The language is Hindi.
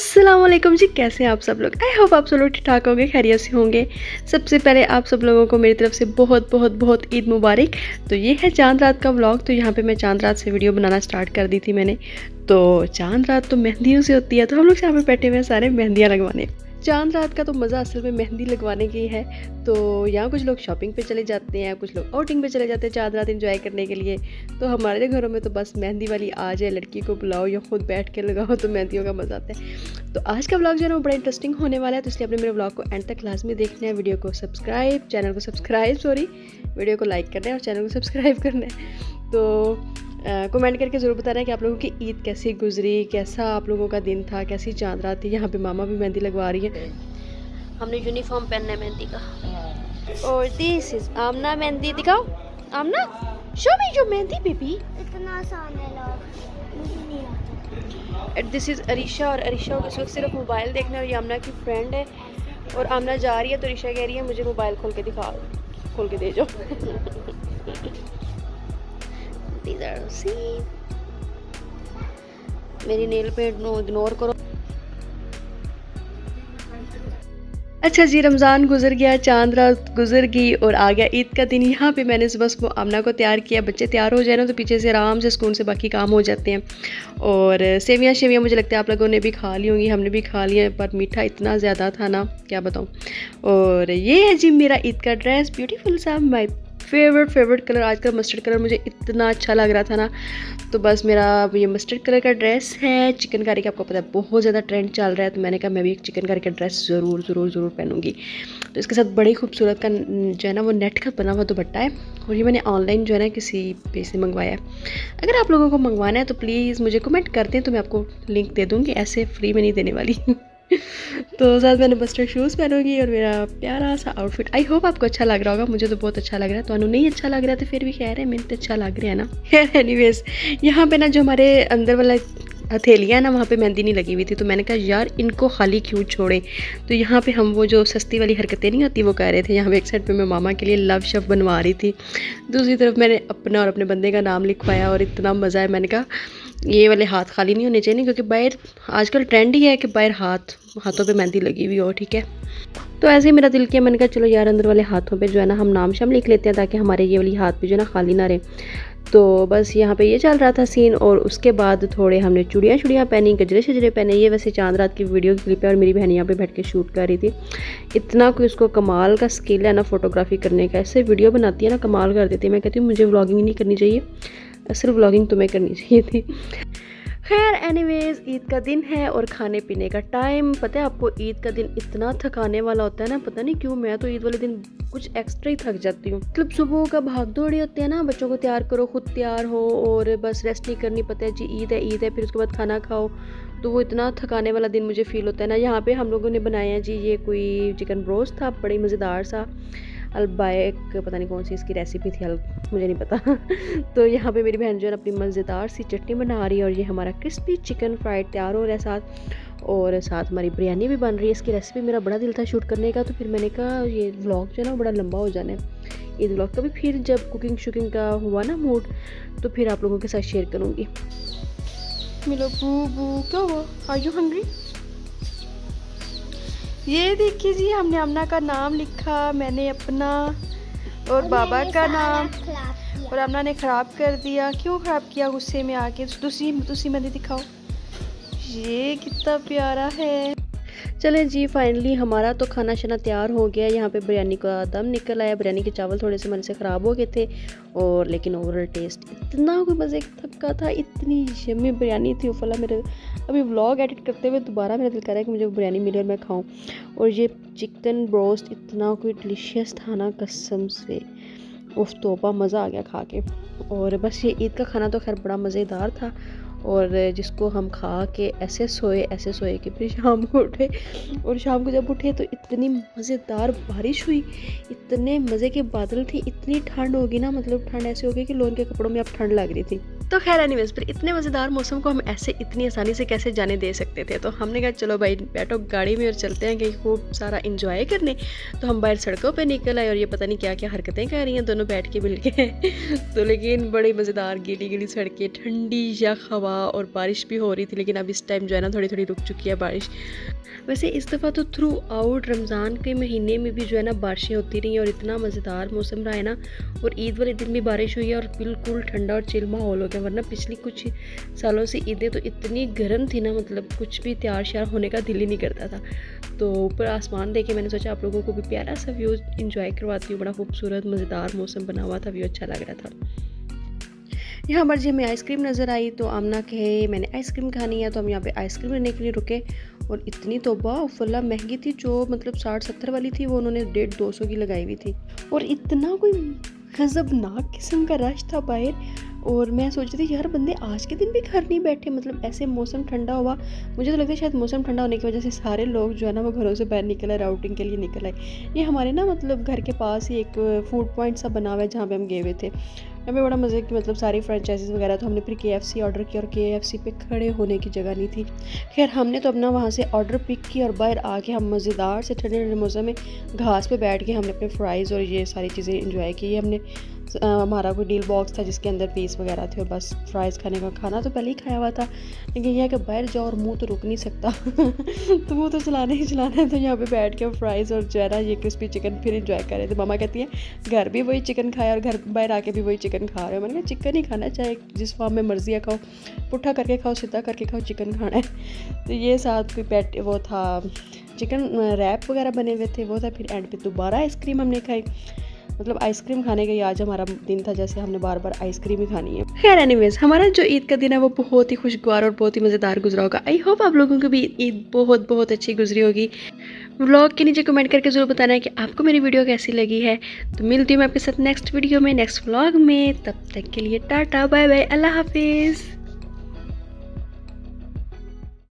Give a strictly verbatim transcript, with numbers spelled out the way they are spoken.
अस्सलाम वालेकुम जी, कैसे हैं आप सब लोग। आई होप आप सब लोग ठीक ठाक होंगे, खैरियत से होंगे। सबसे पहले आप सब लोगों को मेरी तरफ से बहुत बहुत बहुत ईद मुबारक। तो ये है चांद रात का व्लॉग। तो यहाँ पे मैं चांद रात से वीडियो बनाना स्टार्ट कर दी थी मैंने। तो चांद रात तो मेहंदियों से होती है, तो हम लोग यहाँ पे बैठे हुए हैं सारे मेहंदियाँ लगवाने। चांद रात का तो मज़ा असल में मेहंदी लगवाने की है। तो यहाँ कुछ लोग शॉपिंग पे चले जाते हैं, कुछ लोग आउटिंग पे चले जाते हैं चांद रात एंजॉय करने के लिए। तो हमारे घरों में तो बस मेहंदी वाली आ जाए, लड़की को बुलाओ या खुद बैठ के लगाओ, तो मेहंदियों का मज़ा आता है। तो आज का व्लॉग जो है ना वो बड़ा इंटरेस्टिंग होने वाला है, तो इसलिए अपने मेरे व्लॉग को एंड तक लाजमी देखना है। वीडियो को सब्सक्राइब चैनल को सब्सक्राइब सॉरी वीडियो को लाइक करना है और चैनल को सब्सक्राइब करना है। तो कमेंट करके ज़रूर बताना है कि आप लोगों की ईद कैसी गुजरी, कैसा आप लोगों का दिन था, कैसी चांद रात थी। यहाँ पे मामा भी मेहंदी लगवा रही है। हमने यूनिफॉर्म पहनना है मेहंदी का। और दिस इज आमना, मेहंदी दिखाओ Aamna, show me your mehndi baby. इतना आसान है लोग, मुझे नहीं आता। दिस इज अरीशा, और अरीशा को इस वक्त सिर्फ मोबाइल देखना है। और ये आमना की फ्रेंड है और आमना जा रही है तो अरीशा कह रही है मुझे मोबाइल खोल के दिखा, खोल के दे जो। मेरी नेल पेंट नो इग्नोर करो। अच्छा जी, रमज़ान गुजर गया, चांद रात गुजर गई और आ गया ईद का दिन। यहाँ पे मैंने सुबह सुबह आमना को तैयार किया। बच्चे तैयार हो जाए ना तो पीछे से आराम से सुकून से बाकी काम हो जाते हैं। और सेवियाँ शेवियाँ मुझे लगता है आप लोगों ने भी खा ली होंगी, हमने भी खा लिया, पर मीठा इतना ज़्यादा था ना क्या बताऊँ। और ये है जी मेरा ईद का ड्रेस, ब्यूटीफुल सा, माई फेवरेट फेवरेट कलर। आज का मस्टर्ड कलर मुझे इतना अच्छा लग रहा था ना, तो बस मेरा ये मस्टर्ड कलर का ड्रेस है। चिकनकारी का आपको पता है बहुत ज़्यादा ट्रेंड चल रहा है, तो मैंने कहा मैं भी एक चिकनकारी का ड्रेस ज़रूर ज़रूर ज़रूर पहनूंगी। तो इसके साथ बड़ी खूबसूरत का जो है ना वो नेट का बना हुआ दुपट्टा है, और ये मैंने ऑनलाइन जो है ना किसी पे से मंगवाया है। अगर आप लोगों को मंगवाना है तो प्लीज़ मुझे कमेंट कर दें, तो मैं आपको लिंक दे दूँगी, ऐसे फ्री में नहीं देने वाली। तो साथ मैंने मस्टर्ड शूज़ पहनूंगी और मेरा प्यारा सा आउटफिट। आई होप आपको अच्छा लग रहा होगा, मुझे तो बहुत अच्छा लग रहा है। तो अनु नहीं अच्छा लग रहा है तो फिर भी खैर है, मेरे तो अच्छा लग रहा है ना। खैर एनीवेज, यहाँ पे ना जो हमारे अंदर वाला हथेलियाँ है ना, वहाँ पे मेहंदी नहीं लगी हुई थी। तो मैंने कहा यार इनको खाली क्यों छोड़े। तो यहाँ पे हम वो जो सस्ती वाली हरकतें नहीं होती वो कर रहे थे। यहाँ पे एक साइड पे मैं मामा के लिए लव शव बनवा रही थी, दूसरी तरफ मैंने अपना और अपने बंदे का नाम लिखवाया। और इतना मज़ा है, मैंने कहा ये वाले हाथ खाली नहीं होने चाहिए, क्योंकि बाहर आजकल ट्रेंड ही है कि बाहर हाथ हाथों पे मेहंदी लगी हुई हो, ठीक है। तो ऐसे ही मेरा दिल किया, मैंने कहा चलो यार अंदर वाले हाथों पे जो है ना हम नाम शाम लिख लेते हैं, ताकि हमारे ये वाली हाथ भी जो है ना खाली ना रहे। तो बस यहाँ पे ये चल रहा था सीन। और उसके बाद थोड़े हमने चूड़ियाँ चूड़ियाँ पहनी, गजरे शजरे पहने। ये वैसे चांद रात की वीडियो की क्लिप है और मेरी बहन यहाँ पे बैठ के शूट कर रही थी। इतना कोई उसको कमाल का स्किल है ना फोटोग्राफी करने का, ऐसे वीडियो बनाती है ना कमाल कर देती है। मैं कहती हूँ मुझे व्लॉगिंग नहीं करनी चाहिए, सिर्फ व्लॉगिंग तुम्हें करनी चाहिए थी। खैर एनीवेज, ईद का दिन है और खाने पीने का टाइम। पता है आपको ईद का दिन इतना थकाने वाला होता है ना, पता नहीं क्यों मैं तो ईद वाले दिन कुछ एक्स्ट्रा ही थक जाती हूँ। मतलब सुबह का भाग दौड़ी होते हैं ना, बच्चों को तैयार करो, खुद तैयार हो और बस रेस्ट नहीं करनी। पता है जी ईद है ईद है, फिर उसके बाद खाना खाओ, तो वो इतना थकाने वाला दिन मुझे फील होता है ना। यहाँ पे हम लोगों ने बनाया जी ये कोई चिकन ब्रोस्ट था, बड़ी मज़ेदार सा। अलबाइक पता नहीं कौन सी इसकी रेसिपी थी, मुझे नहीं पता। तो यहाँ पे मेरी बहन जो है अपनी मज़ेदार सी चटनी बना रही है, और ये हमारा क्रिस्पी चिकन फ्राइड तैयार हो रहा है साथ। और साथ हमारी बिरयानी भी बन रही है। इसकी रेसिपी मेरा बड़ा दिल था शूट करने का, तो फिर मैंने कहा ये व्लॉग जो है ना बड़ा लंबा हो जाना है ईद व्लॉग का भी। फिर जब कुकिंग शुकिंग का हुआ ना मूड, तो फिर आप लोगों के साथ शेयर करूँगी। मिलो बू बू, क्या हुआ, आर यू हंग्री? ये देखिए जी हमने आमना का नाम लिखा, मैंने अपना और बाबा का नाम, और आमना ने ख़राब कर दिया। क्यों ख़राब किया? गुस्से में आके। दूसरी दूसरी मेहंदी दिखाओ, ये कितना प्यारा है। चलें जी, फाइनली हमारा तो खाना शाना तैयार हो गया। यहाँ पे बिरयानी का दम निकल आया। बिरयानी के चावल थोड़े से मन से ख़राब हो गए थे, और लेकिन ओवरऑल टेस्ट इतना कोई मज़े का था, इतनी यम्मी बिरयानी थी। उफला मेरे अभी व्लॉग एडिट करते हुए दोबारा मेरा दिल कर रहा है कि मुझे बिरयानी मिले और मैं खाऊं। और ये चिकन ब्रोस्ट इतना कोई डिलीशियस था ना, कसम से उफ तोबा, मज़ा आ गया खा के। और बस ये ईद का खाना तो खैर बड़ा मज़ेदार था, और जिसको हम खा के ऐसे सोए ऐसे सोए कि फिर शाम को उठे। और शाम को जब उठे तो इतनी मज़ेदार बारिश हुई, इतने मज़े के बादल थे, इतनी ठंड होगी ना, मतलब ठंड ऐसे हो गई कि लोगों के कपड़ों में अब ठंड लग रही थी। तो खैर एनीवेज, फिर इतने मज़ेदार मौसम को हम ऐसे इतनी आसानी से कैसे जाने दे सकते थे। तो हमने कहा चलो भाई बैठो गाड़ी में और चलते हैं कहीं खूब सारा इंजॉय करने। तो हम बाहर सड़कों पे निकल आए और ये पता नहीं क्या क्या हरकतें कर रही हैं दोनों बैठ के मिल के तो लेकिन बड़ी मज़ेदार गीली गीली सड़कें, ठंडी या हवा और बारिश भी हो रही थी। लेकिन अब इस टाइम जो है ना थोड़ी थोड़ी रुक चुकी है बारिश। वैसे इस दफ़ा तो थ्रू आउट रमज़ान के महीने में भी जो है ना बारिशें होती रही और इतना मज़ेदार मौसम रहा है ना। और ईद वाले दिन भी बारिश हुई है और बिल्कुल ठंडा और चिल माहौल हो गया। वरना पिछली कुछ सालों से ईदें तो इतनी गर्म थी ना, मतलब कुछ भी तैयार श्यार होने का दिल ही नहीं करता था। तो ऊपर आसमान देखे मैंने सोचा आप लोगों को भी प्यारा सा व्यू इंजॉय करवाती हूँ। बड़ा खूबसूरत मज़ेदार मौसम बना हुआ था, व्यू अच्छा लग रहा था। यहाँ हमारे जी हमें आइसक्रीम नज़र आई तो आमना कहे मैंने आइसक्रीम खानी है, तो हम यहाँ पे आइसक्रीम लेने के लिए रुके। और इतनी तोबा फुल्ला महंगी थी, जो मतलब साठ सत्तर वाली थी वो उन्होंने डेढ़ दो सौ की लगाई हुई थी। और इतना कोई गजबनाक किस्म का रश था बाहर। और मैं सोच रही थी यार बंदे आज के दिन भी घर नहीं बैठे, मतलब ऐसे मौसम ठंडा हुआ। मुझे तो लगता है शायद मौसम ठंडा होने की वजह से सारे लोग जो है ना वो घरों से बाहर निकल आए, आउटिंग के लिए निकल आए। ये हमारे ना मतलब घर के पास ही एक फूड पॉइंट सा बना हुआ है जहाँ पे हम गए हुए थे। यहाँ पे बड़ा मज़े की मतलब सारी फ्रेंचाइजीज वगैरह। तो हमने फिर के एफ सी ऑर्डर किया और के एफ सी पे खड़े होने की जगह नहीं थी। खैर हमने तो अपना वहाँ से ऑर्डर पिक किया और बाहर आके हम मज़ेदार से ठंडे ठंडे मौसम में घास पे बैठ के हमने अपने फ्राइज़ और ये सारी चीज़ें इंजॉय की। हमने हमारा कोई डील बॉक्स था जिसके अंदर पीस वगैरह थे और बस फ्राइज़ खाने का। खाना तो पहले ही खाया हुआ था, लेकिन यह है कि बाहर जाओ और मुंह तो रुक नहीं सकता तो मुंह तो चलाना ही चलाना है। तो यहाँ पे बैठ के फ्राइज़ और जो है ना ये क्रिस्पी चिकन फिर इंजॉय कर रहे थे। मामा कहती है घर भी वही चिकन खाया और घर बाहर आके भी वही चिकन खा रहे हो। मैंने कहा चिकन ही खाना, चाहे जिस फॉर्म में मर्जी है खाओ, पुट्ठा करके खाओ सीधा करके खाओ, चिकन खाना है। तो ये साथ कोई पैट वो था चिकन रैप वगैरह बने हुए थे वो था। फिर एंड पे दोबारा आइसक्रीम हमने खाई। मतलब आइसक्रीम खाने का ही आज हमारा दिन था, जैसे हमने बार बार आइसक्रीम ही खानी है। खैर एनीवेज, हमारा जो ईद का दिन है वो बहुत ही खुशगवार और बहुत ही मज़ेदार गुजरा होगा। आई होप आप लोगों को भी ईद बहुत बहुत अच्छी गुजरी होगी। व्लॉग के नीचे कमेंट करके ज़रूर बताना है कि आपको मेरी वीडियो कैसी लगी है। तो मिलती हूँ मैं आपके साथ नेक्स्ट वीडियो में, नेक्स्ट व्लॉग में। तब तक के लिए टाटा बाय बाय, अल्लाह हाफिज़।